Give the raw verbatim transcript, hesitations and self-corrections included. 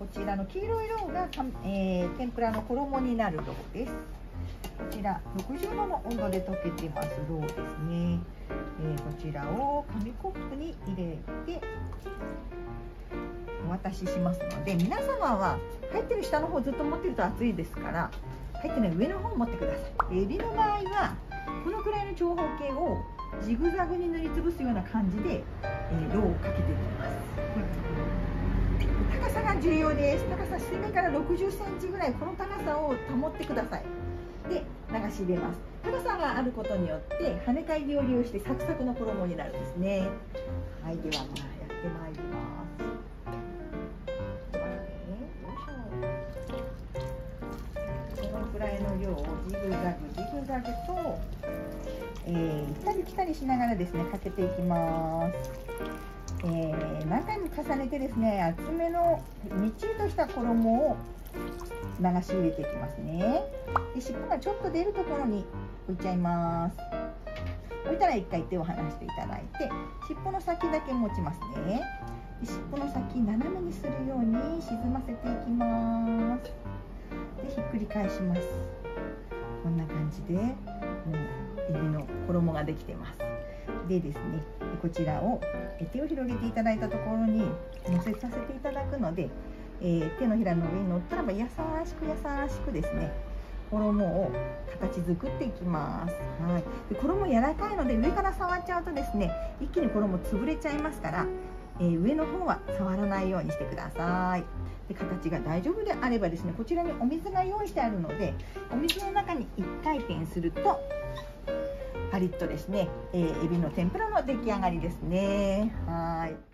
こちらの黄色いろうが、えー、天ぷらの衣になるろうです。こちらろくじゅうどの温度で溶けてますろうですね。えー、こちらを紙コップに入れてお渡ししますので、皆様は入ってる下の方ずっと持ってると熱いですから、入ってない上の方を持ってください。エビの場合はこのくらいの長方形をジグザグに塗りつぶすような感じで、えー、ろうをかけていきます。高さが重要です。高さ水面からろくじゅっセンチぐらい、この高さを保ってください。で、流し入れます。高さがあることによって跳ね返りを利用してサクサクの衣になるんですね。はい、ではまあやってまいります。このくらいの量をジグザグジグザグと、えー、行ったり来たりしながらですねかけていきます。えー、中に重ねてですね、厚めのみっちりとした衣を流し入れていきますね。で、尻尾がちょっと出るところに置いちゃいます。置いたら一回手を離していただいて、尻尾の先だけ持ちますね。で、尻尾の先斜めにするように沈ませていきます。で、ひっくり返します。こんな感じで、もうエビの衣ができてます。でですね、こちらを手を広げていただいたところに乗せさせていただくので、えー、手のひらの上に乗ったらば優しく優しくですね、衣を形作っていきます。はい、で衣柔らかいので上から触っちゃうとですね、一気に衣潰れちゃいますから、えー、上の方は触らないようにしてください。で、形が大丈夫であればですね、こちらにお水が用意してあるので、お水の中にいっかい転するとパリッとですね、えー、エビの天ぷらの出来上がりですね。はい。